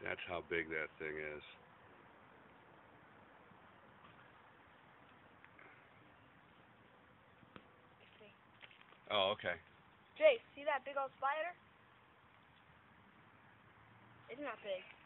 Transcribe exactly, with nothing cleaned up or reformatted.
That's how big that thing is. See. Oh, okay. Jay, see that big old spider? Isn't that big?